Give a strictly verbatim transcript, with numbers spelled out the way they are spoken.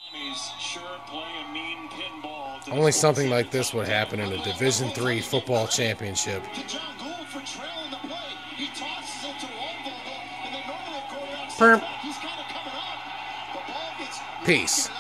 Only something like this would happen in a Division three football championship. Perm. Peace.